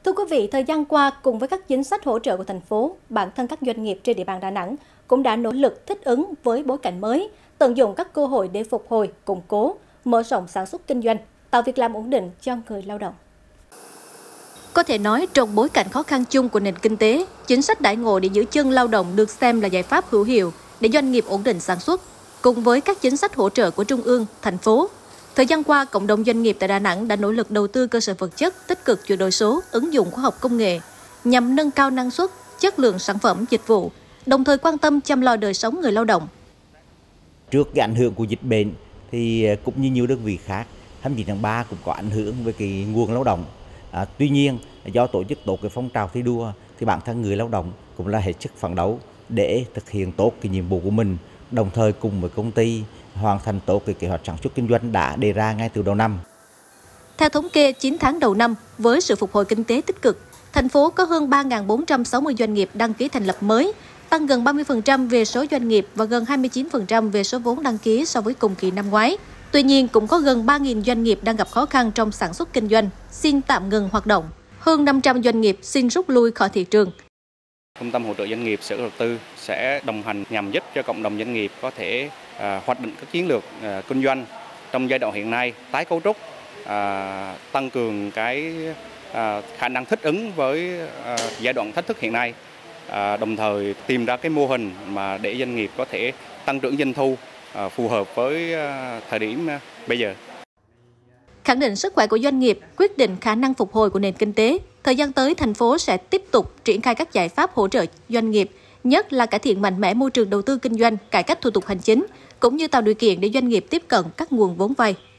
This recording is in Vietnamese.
Thưa quý vị, thời gian qua, cùng với các chính sách hỗ trợ của thành phố, bản thân các doanh nghiệp trên địa bàn Đà Nẵng cũng đã nỗ lực thích ứng với bối cảnh mới, tận dụng các cơ hội để phục hồi, củng cố, mở rộng sản xuất kinh doanh, tạo việc làm ổn định cho người lao động. Có thể nói, trong bối cảnh khó khăn chung của nền kinh tế, chính sách đãi ngộ để giữ chân lao động được xem là giải pháp hữu hiệu để doanh nghiệp ổn định sản xuất. Cùng với các chính sách hỗ trợ của Trung ương, thành phố, thời gian qua, cộng đồng doanh nghiệp tại Đà Nẵng đã nỗ lực đầu tư cơ sở vật chất, tích cực chuyển đổi số, ứng dụng khoa học công nghệ nhằm nâng cao năng suất, chất lượng sản phẩm, dịch vụ, đồng thời quan tâm chăm lo đời sống người lao động. Trước cái ảnh hưởng của dịch bệnh thì cũng như nhiều đơn vị khác, 29 tháng 3 cũng có ảnh hưởng với cái nguồn lao động. Tuy nhiên, do tổ chức tốt cái phong trào thi đua thì bản thân người lao động cũng là hết sức phấn đấu để thực hiện tốt cái nhiệm vụ của mình, đồng thời cùng với công ty hoàn thành tốt cái kế hoạch sản xuất kinh doanh đã đề ra ngay từ đầu năm. Theo thống kê 9 tháng đầu năm, với sự phục hồi kinh tế tích cực, thành phố có hơn 3.460 doanh nghiệp đăng ký thành lập mới, tăng gần 30% về số doanh nghiệp và gần 29% về số vốn đăng ký so với cùng kỳ năm ngoái. Tuy nhiên, cũng có gần 3.000 doanh nghiệp đang gặp khó khăn trong sản xuất kinh doanh, xin tạm ngừng hoạt động. Hơn 500 doanh nghiệp xin rút lui khỏi thị trường. Trung tâm hỗ trợ doanh nghiệp Sở Đầu tư sẽ đồng hành nhằm giúp cho cộng đồng doanh nghiệp có thể hoạch định các chiến lược kinh doanh trong giai đoạn hiện nay, tái cấu trúc, tăng cường cái khả năng thích ứng với giai đoạn thách thức hiện nay, đồng thời tìm ra cái mô hình mà để doanh nghiệp có thể tăng trưởng doanh thu phù hợp với thời điểm bây giờ. Khẳng định sức khỏe của doanh nghiệp, quyết định khả năng phục hồi của nền kinh tế, thời gian tới thành phố sẽ tiếp tục triển khai các giải pháp hỗ trợ doanh nghiệp, nhất là cải thiện mạnh mẽ môi trường đầu tư kinh doanh, cải cách thủ tục hành chính, cũng như tạo điều kiện để doanh nghiệp tiếp cận các nguồn vốn vay.